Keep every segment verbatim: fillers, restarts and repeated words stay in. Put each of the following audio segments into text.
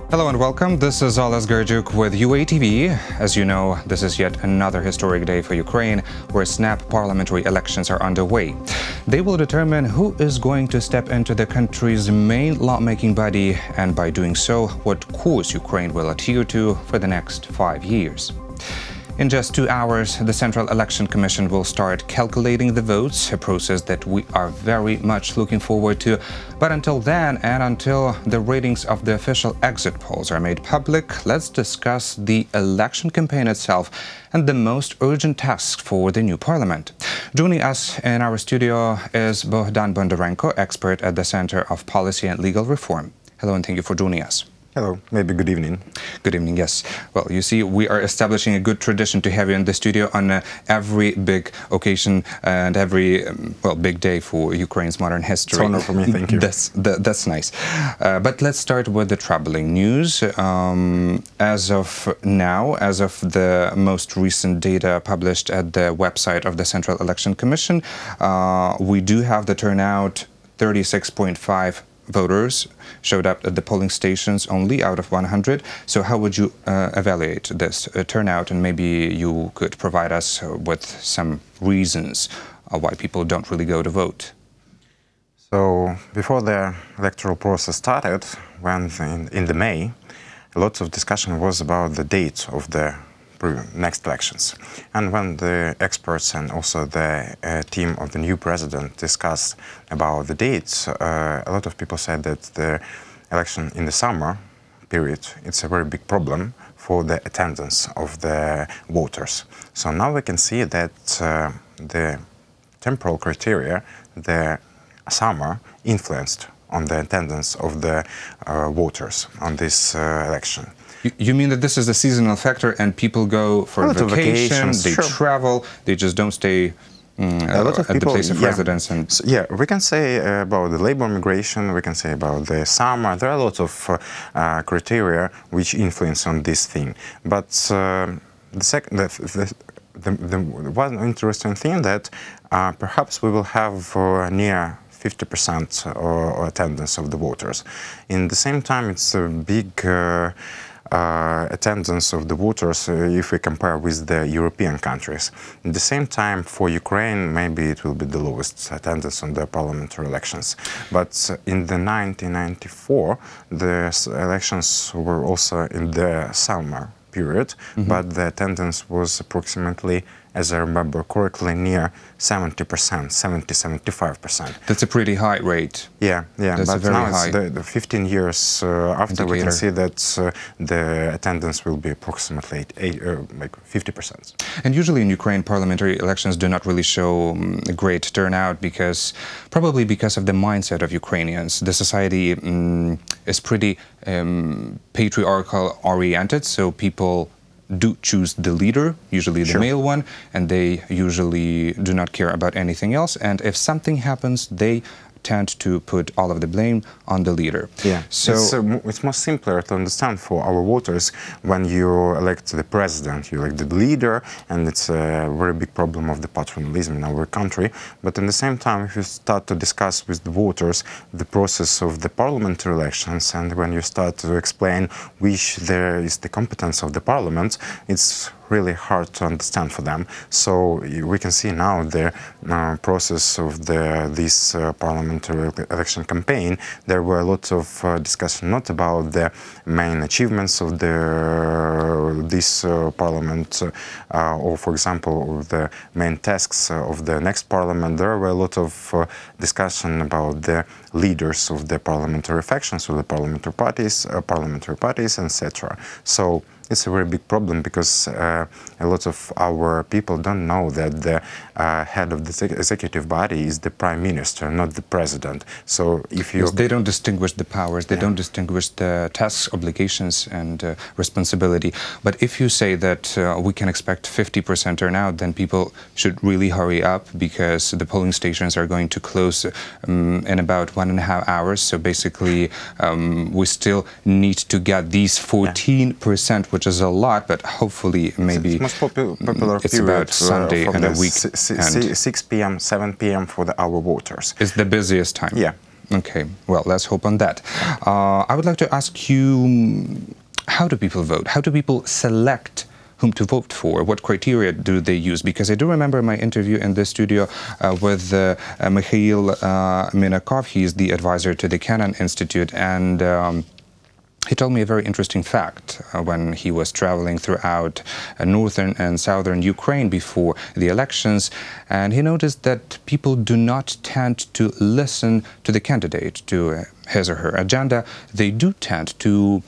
Hello and welcome. This is Oles Gerjuk with U A T V. As you know, this is yet another historic day for Ukraine, where snap parliamentary elections are underway. They will determine who is going to step into the country's main lawmaking body, and by doing so, what course Ukraine will adhere to for the next five years. In just two hours, the Central Election Commission will start calculating the votes, a process that we are very much looking forward to. But until then, and until the ratings of the official exit polls are made public, let's discuss the election campaign itself and the most urgent tasks for the new parliament. Joining us in our studio is Bohdan Bondarenko, expert at the Center of Policy and Legal Reform. Hello and thank you for joining us. Hello, maybe good evening. Good evening, yes. Well, you see, we are establishing a good tradition to have you in the studio on uh, every big occasion and every, um, well, big day for Ukraine's modern history. It's an honor for me, thank you. That's, that, that's nice. Uh, but let's start with the troubling news. Um, as of now, as of the most recent data published at the website of the Central Election Commission, uh, we do have the turnout thirty-six point five voters showed up at the polling stations only out of one hundred. So how would you uh, evaluate this uh, turnout? And maybe you could provide us uh, with some reasons uh, why people don't really go to vote. So before the electoral process started, when in, in the May, a lot of discussion was about the date of the next elections. And when the experts and also the uh, team of the new president discussed about the dates, uh, a lot of people said that the election in the summer period, it's a very big problem for the attendance of the voters. So now we can see that uh, the temporal criteria, the summer, influenced on the attendance of the uh, voters on this uh, election. You mean that this is a seasonal factor and people go for vacation, they sure. travel, they just don't stay um, a lot of at people, the place of yeah. residence? And so, yeah, we can say uh, about the labor migration, we can say about the summer. There are a lot of uh, uh, criteria which influence on this thing. But uh, the, second, the, the, the, the one interesting thing that uh, perhaps we will have uh, near fifty percent attendance of the voters. In the same time, it's a big uh, Uh, attendance of the voters uh, if we compare with the European countries. At the same time, for Ukraine, maybe it will be the lowest attendance on the parliamentary elections. But uh, in the nineteen ninety-four, the elections were also in the summer period, mm-hmm. but the attendance was approximately, as I remember correctly, near seventy percent, seventy, seventy-five percent. That's a pretty high rate. Yeah, yeah. That's but a very now high it's the, the fifteen years uh, after indicator. We can see that uh, the attendance will be approximately eight, uh, like fifty percent. And usually in Ukraine, parliamentary elections do not really show um, a great turnout because, probably because of the mindset of Ukrainians. The society um, is pretty um, patriarchal oriented, so people do choose the leader, usually the sure. male one, and they usually do not care about anything else. And if something happens, they tend to put all of the blame on the leader. Yeah, so it's, uh, it's much simpler to understand for our voters when you elect the president, you elect the leader, and it's a very big problem of the patronalism in our country. But at the same time, if you start to discuss with the voters the process of the parliamentary elections, and when you start to explain which there is the competence of the parliament, it's really hard to understand for them. So we can see now the uh, process of the this uh, parliamentary election campaign. There were a lot of uh, discussion not about the main achievements of the uh, this uh, parliament, uh, or for example of the main tasks of the next parliament. There were a lot of uh, discussion about the leaders of the parliamentary factions, of the parliamentary parties, uh, parliamentary parties, et cetera. So it's a very big problem because uh, a lot of our people don't know that the uh, head of the executive body is the prime minister, not the president. So if you... Yes, they don't distinguish the powers, they yeah. don't distinguish the tasks, obligations and uh, responsibility. But if you say that uh, we can expect fifty percent turnout, then people should really hurry up because the polling stations are going to close um, in about one and a half hours. So basically um, we still need to get these fourteen percent, yeah. which is a lot, but hopefully maybe it's most popu popular it's period about Sunday uh, and a week. six p m, seven p m for the our voters. It's the busiest time. Yeah. Okay, well, let's hope on that. Uh, I would like to ask you, how do people vote? How do people select whom to vote for? What criteria do they use? Because I do remember my interview in the studio uh, with uh, uh, Mikhail uh, Minakov. He is the advisor to the Cannon Institute, and um, he told me a very interesting fact uh, when he was traveling throughout uh, northern and southern Ukraine before the elections, and he noticed that people do not tend to listen to the candidate, to uh, his or her agenda. They do tend to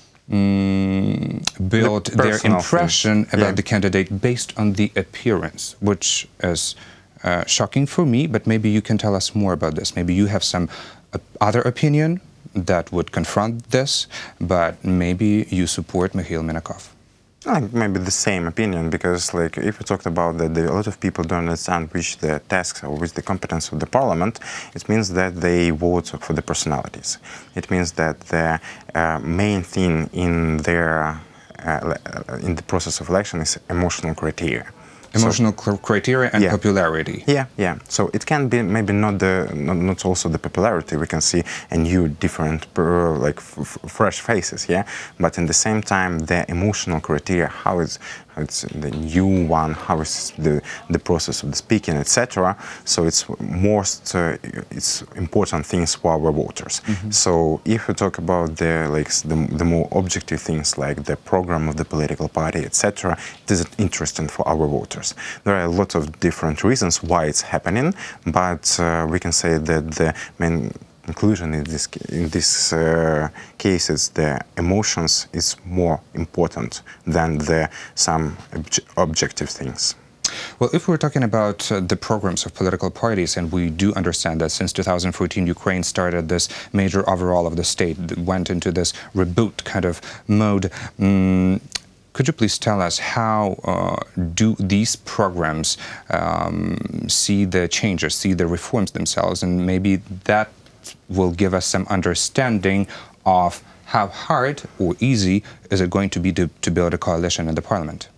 mm, build the their impression things. about yeah. the candidate based on the appearance, which is uh, shocking for me, but maybe you can tell us more about this. Maybe you have some uh, other opinion that would confront this, but maybe you support Mikhail Minakov. I think maybe the same opinion, because like if we talked about that, the, a lot of people don't understand which the tasks or which the competence of the parliament. It means that they vote for the personalities. It means that the uh, main thing in their uh, in the process of election is emotional criteria. Emotional so, criteria and yeah. popularity. Yeah, yeah. So it can be maybe not the not, not also the popularity. We can see a new, different, uh, like f fresh faces. Yeah, but in the same time, the emotional criteria, how it's how it's the new one, how is the the process of the speaking, et cetera. So it's most uh, it's important things for our voters. Mm-hmm. So if we talk about the like the, the more objective things like the program of the political party, et cetera, it is interesting for our voters. There are a lot of different reasons why it's happening, but uh, we can say that the main conclusion in this in this uh, case is the emotions is more important than the some obj objective things. Well, if we're talking about uh, the programs of political parties, and we do understand that since two thousand fourteen Ukraine started this major overhaul of the state, went into this reboot kind of mode, um, could you please tell us how uh, do these programs um, see the changes, see the reforms themselves, and maybe that will give us some understanding of how hard or easy is it going to be to, to build a coalition in the parliament?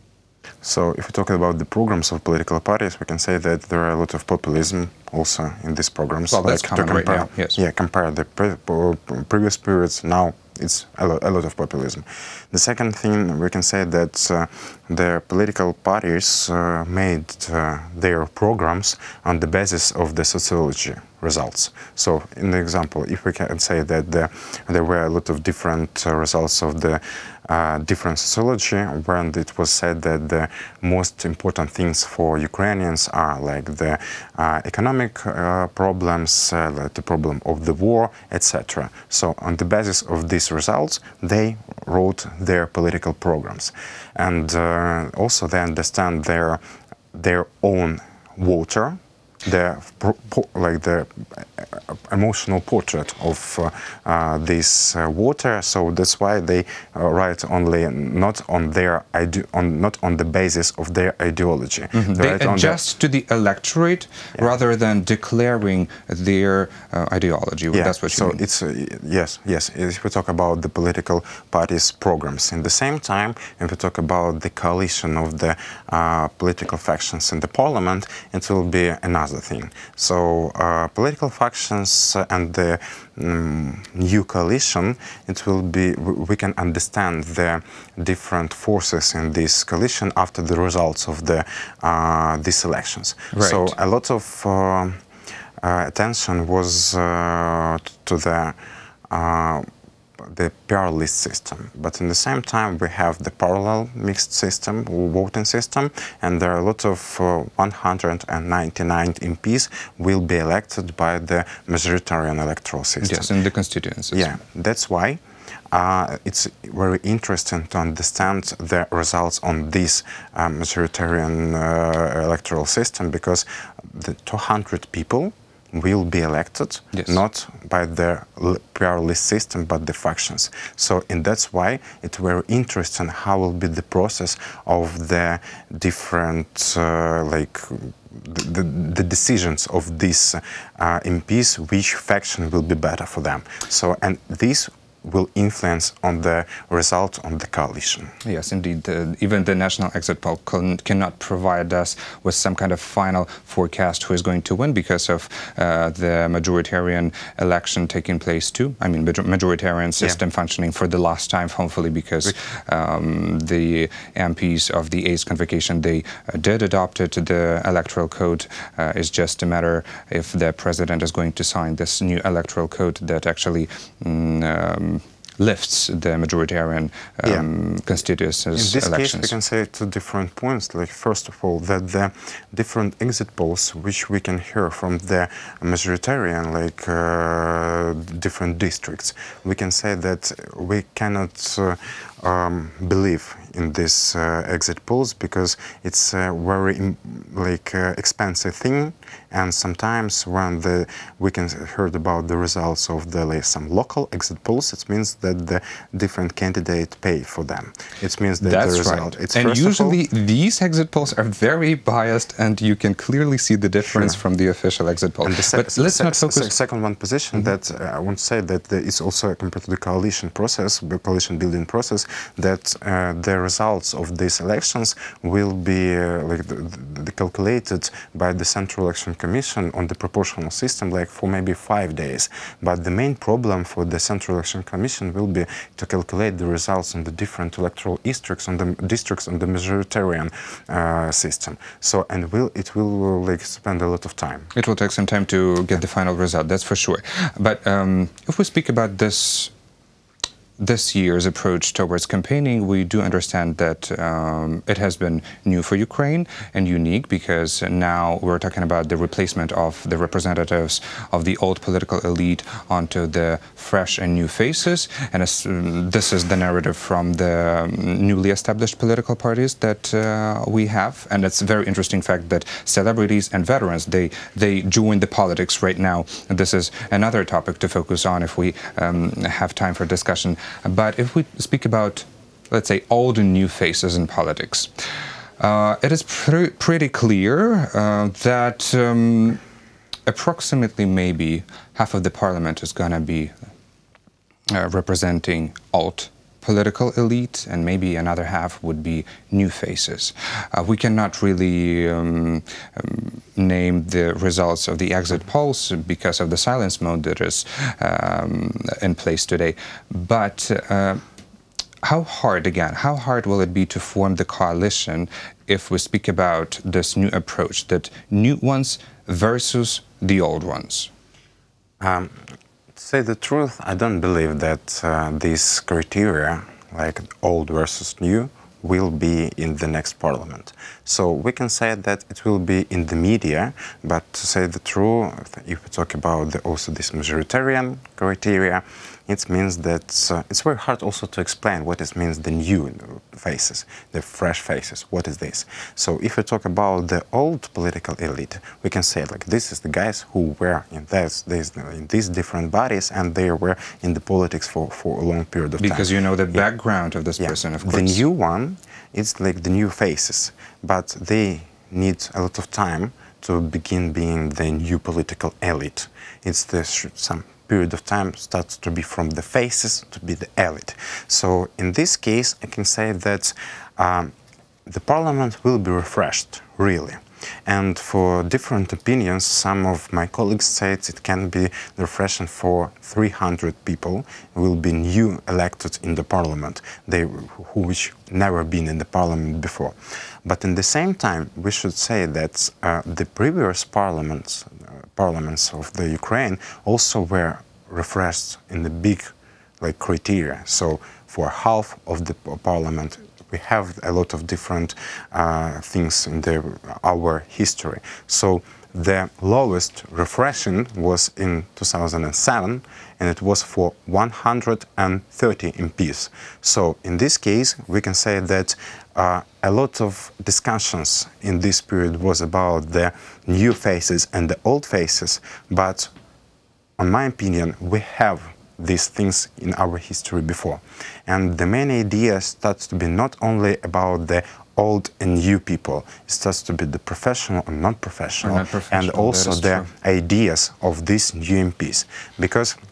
So if we're talking about the programs of political parties, we can say that there are a lot of populism also in these programs. Well, that's like common to compare, right now, yes. Yeah, compare the pre previous periods, now it's a, lo a lot of populism. The second thing, we can say that uh, the political parties uh, made uh, their programs on the basis of the sociology results. So, in the example, if we can say that the, there were a lot of different uh, results of the uh, different sociology, when it was said that the most important things for Ukrainians are like the uh, economic uh, problems, uh, like the problem of the war, et cetera. So, on the basis of these results, they wrote their political programs, and uh, also they understand their their own voter, the like the emotional portrait of uh, uh, this uh, voter. So that's why they uh, write only not on their ide on not on the basis of their ideology. Mm-hmm. They, they adjust to the electorate yeah. rather than declaring their uh, ideology. Yeah. That's what you so mean. it's uh, yes, yes. If we talk about the political parties' programs, in the same time, if we talk about the coalition of the uh, political factions in the parliament, it will be another thing. So uh, political factions and the um, new coalition, it will be, we can understand the different forces in this coalition after the results of the uh, these elections. Right. So a lot of uh, uh, attention was uh, to the uh, the pair list system, but in the same time we have the parallel mixed system, voting system, and there are a lot of uh, one hundred ninety-nine M Ps will be elected by the majoritarian electoral system. Yes, in the constituencies. Yeah, that's why uh, it's very interesting to understand the results on this uh, majoritarian uh, electoral system, because the two hundred people will be elected, yes. not by the pair list system, but the factions. So, and that's why it's very interesting how will be the process of the different, uh, like, the, the, the decisions of these uh, M Ps, which faction will be better for them. So, and this will influence on the result on the coalition. Yes, indeed. Uh, even the national exit poll can, cannot provide us with some kind of final forecast who is going to win because of uh, the majoritarian election taking place too. I mean, major majoritarian system yeah. functioning for the last time, hopefully, because um, the M Ps of the eighth convocation, they uh, did adopt it. The electoral code uh, is just a matter if the president is going to sign this new electoral code that actually mm, um, lifts the majoritarian um, yeah. constituencies elections. In this case, we can say two different points. Like, first of all, that the different exit polls, which we can hear from the majoritarian, like uh, different districts, we can say that we cannot uh, um, believe in these uh, exit polls because it's a very like uh, expensive thing, and sometimes when the we can heard about the results of the like, some local exit polls, it means that the different candidate pay for them. It means that That's the result. Right. It's and usually all, these exit polls are very biased, and you can clearly see the difference sure. from the official exit poll. But let's not focus. Se second one position mm-hmm. that uh, I want to say that the, it's also compared to the coalition process, the coalition building process, that uh, the results of these elections will be uh, like the, the calculated by the Central Election Commission on the proportional system, like for maybe five days. But the main problem for the Central Election Commission will be to calculate the results on the different electoral districts on the districts on the majoritarian uh, system. So and will it will like spend a lot of time. It will take some time to get the final result. That's for sure. But um, if we speak about this. This year's approach towards campaigning, we do understand that um, it has been new for Ukraine and unique because now we're talking about the replacement of the representatives of the old political elite onto the fresh and new faces. And as, um, this is the narrative from the um, newly established political parties that uh, we have. And it's a very interesting fact that celebrities and veterans, they, they join the politics right now. And this is another topic to focus on if we um, have time for discussion. But if we speak about, let's say, old and new faces in politics, uh, it is pre pretty clear uh, that um, approximately maybe half of the parliament is going to be uh, representing old political elite, and maybe another half would be new faces. Uh, we cannot really um, um, name the results of the exit polls because of the silence mode that is um, in place today. But uh, how hard, again, how hard will it be to form the coalition if we speak about this new approach, that new ones versus the old ones? Um. To say the truth, I don't believe that uh, these criteria, like old versus new, will be in the next parliament. So we can say that it will be in the media, but to say the truth, if we talk about the, also this majoritarian criteria, it means that uh, it's very hard also to explain what it means the new faces, the fresh faces. What is this? So if we talk about the old political elite, we can say like this is the guys who were in this, this in these different bodies, and they were in the politics for, for a long period of because time. Because you know the yeah. background of this yeah. person, of course. The new one, it's like the new faces, but they need a lot of time to begin being the new political elite. It's the some period of time starts to be from the faces to be the elite. So in this case, I can say that um, the parliament will be refreshed, really. And for different opinions, some of my colleagues say it can be refreshing for three hundred people will be new elected in the parliament, they who which never been in the parliament before. But in the same time, we should say that uh, the previous parliaments, uh, parliaments of the Ukraine also were refreshed in the big like criteria. So for half of the parliament, we have a lot of different uh, things in the, our history. So the lowest refreshing was in two thousand seven, and it was for one hundred thirty M Ps. So in this case, we can say that uh, a lot of discussions in this period was about the new faces and the old faces, but in my opinion, we have these things in our history before. And the main idea starts to be not only about the old and new people, it starts to be the professional and non-professional, and also the true. ideas of these new M Ps. Because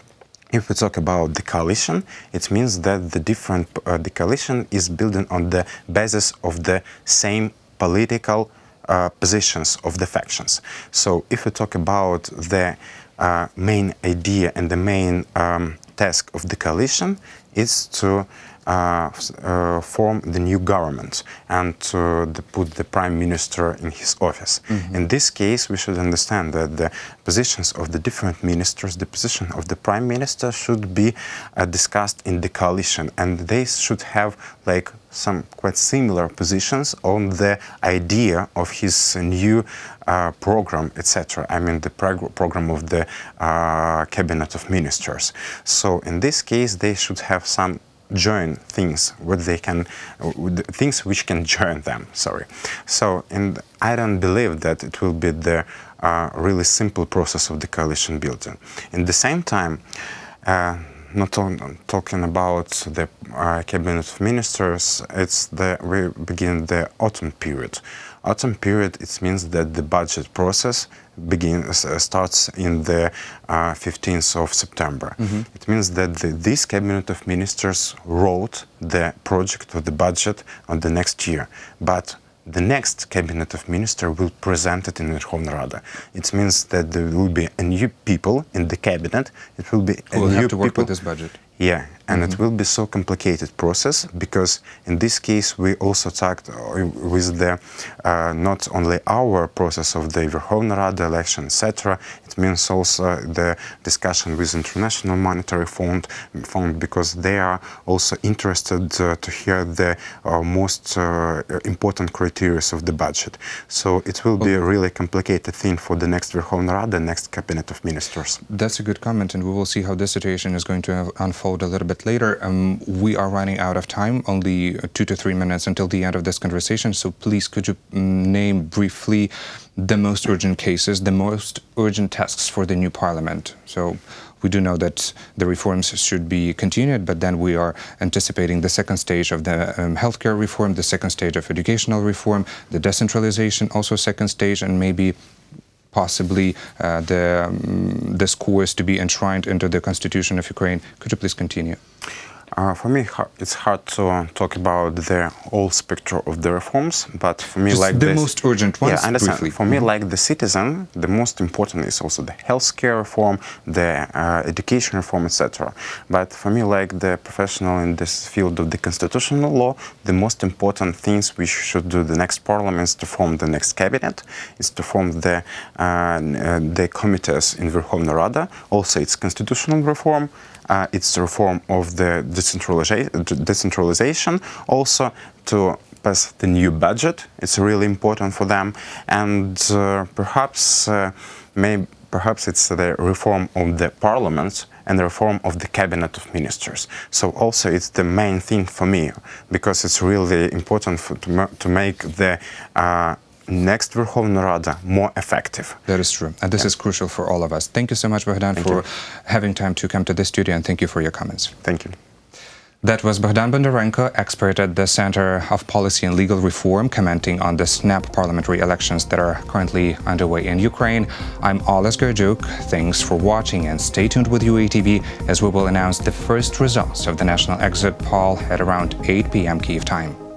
If we talk about the coalition, it means that the different uh, the coalition is building on the basis of the same political uh, positions of the factions. So if we talk about the uh, main idea and the main um, task of the coalition is to Uh, uh, form the new government and to the, put the prime minister in his office. Mm-hmm. In this case, we should understand that the positions of the different ministers, the position of the prime minister should be uh, discussed in the coalition, and they should have like some quite similar positions on the idea of his new uh, program, et cetera. I mean the prog program of the uh, cabinet of ministers. So in this case, they should have some join things what they can uh, things which can join them, sorry. So and I don't believe that it will be the uh, really simple process of the coalition building. In the same time, uh, not only talking about the uh, cabinet of ministers, it's the we begin the autumn period. Autumn period, it means that the budget process begins uh, starts in the uh, fifteenth of September. Mm-hmm. It means that the, this cabinet of ministers wrote the project of the budget on the next year, but the next cabinet of ministers will present it in Verkhovna Rada. It means that there will be a new people in the cabinet. It will be a who will new have to work people. with this budget. Yeah, and mm-hmm. it will be so complicated process because in this case we also talked with the uh, not only our process of the Verkhovna Rada election, et cetera. It means also the discussion with International Monetary Fund, Fund because they are also interested uh, to hear the uh, most uh, important criteria of the budget. So it will be a really complicated thing for the next Verkhovna Rada, next cabinet of ministers. That's a good comment, and we will see how this situation is going to unfold a little bit later. Um, we are running out of time, only two to three minutes until the end of this conversation, so please could you name briefly the most urgent cases, the most urgent tasks for the new parliament? So we do know that the reforms should be continued, but then we are anticipating the second stage of the um, healthcare reform, the second stage of educational reform, the decentralization, also second stage, and maybe possibly uh, the, um, this course to be enshrined into the Constitution of Ukraine. Could you please continue? Uh, for me, it's hard to talk about the whole spectrum of the reforms, but for me, Just like the this, most urgent ones, yeah, I understand. briefly. For me, like the citizen, the most important is also the healthcare reform, the uh, education reform, et cetera. But for me, like the professional in this field of the constitutional law, the most important things we should do the next parliament is to form the next cabinet, is to form the uh, the committees in Verkhovna Rada. Also, it's constitutional reform. Uh, it's the reform of the decentralization, decentralization, also to pass the new budget. It's really important for them, and uh, perhaps, uh, maybe, perhaps it's the reform of the parliament and the reform of the cabinet of ministers. So also it's the main thing for me, because it's really important for, to, to make the uh, next Verkhovna Rada more effective. That is true, and this yeah. is crucial for all of us. Thank you so much, Bohdan, thank for you. having time to come to the studio, and thank you for your comments. Thank you. That was Bohdan Bondarenko, expert at the Center of Policy and Legal Reform, commenting on the snap parliamentary elections that are currently underway in Ukraine. I'm Oles Gerjuk. Thanks for watching, and stay tuned with U A T V as we will announce the first results of the national exit poll at around eight p m Kyiv time.